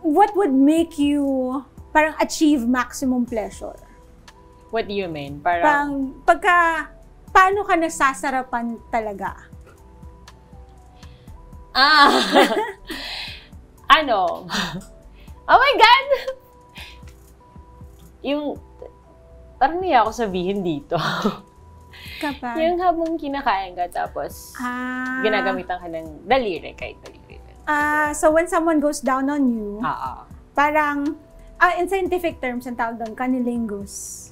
what would make you parang achieve maximum pleasure? What do you mean? Parang paano ka nasasarapan talaga? Ano? Oh my God! Parang niya ako sabihin dito. Kapag? Yung habang kinakain ka, tapos ginagamitan ka ng daliri, kahit daliri. So when someone goes down on you, parang, in scientific terms, ang tawag doon, cunnilingus.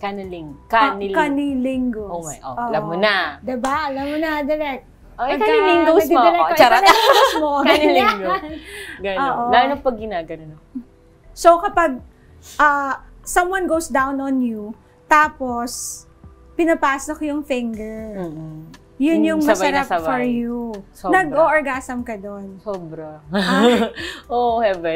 Cunnilingus. Oh my, alam mo na. Diba? Alam mo na, direct. Cunnilingus mo ako. Charot. Cunnilingus mo. Cunnilingus. Gano'n. Lalo na pag ginagano. So kapag someone goes down on you, tapos pinapasok yung finger. Yun yung masarap for you. Nag-o-orgasm ka doon. Sobra. Oh, heaven.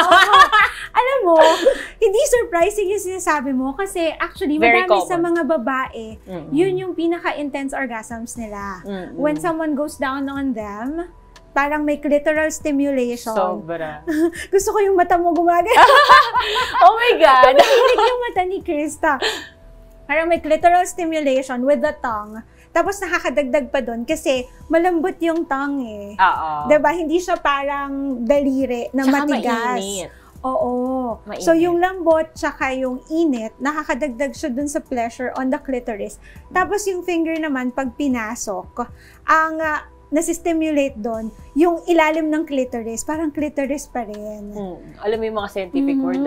Alam mo, hindi surprising yung sinasabi mo kasi actually, madami sa mga babae, yun yung pinaka-intense orgasms nila. When someone goes down on them, parang may clitoral stimulation. Sobra. Gusto ko yung mata mo gumagana. Oh my God! Tumihilig yung mata ni Krista. Parang may clitoral stimulation with the tongue. Tapos nakakadagdag pa doon kasi malambot yung tongue eh. Diba? Hindi siya parang daliri na tsaka matigas. Mainit. Oo. Mainit. So yung lambot tsaka yung init, nakakadagdag siya dun sa pleasure on the clitoris. Tapos yung finger naman, pag pinasok, ang nasistimulate doon, yung ilalim ng clitoris, parang clitoris pa rin. Alam mo yung mga scientific word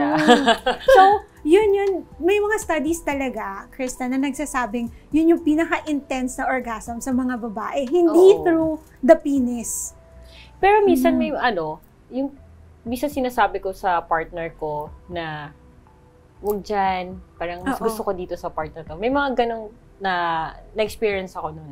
So, yun, may mga studies talaga, Krista, na nagsasabing yun yung pinaka-intense na orgasm sa mga babae. Hindi through the penis. Pero minsan may yung minsan sinasabi ko sa partner ko na wag dyan, parang mas gusto ko dito sa partner ko. May mga ganong na-experience ako nun.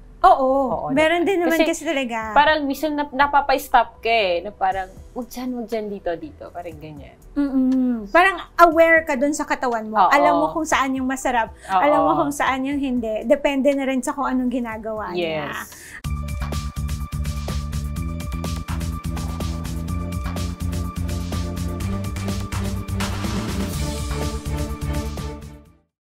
Oo. Meron din naman kasi talaga. Parang minsan napapa-stop ka eh. Na parang, wag dyan, dito. Parang ganyan. Parang aware ka dun sa katawan mo. Alam mo kung saan yung masarap. Alam mo kung saan yung hindi. Depende na rin sa kung anong ginagawa niya.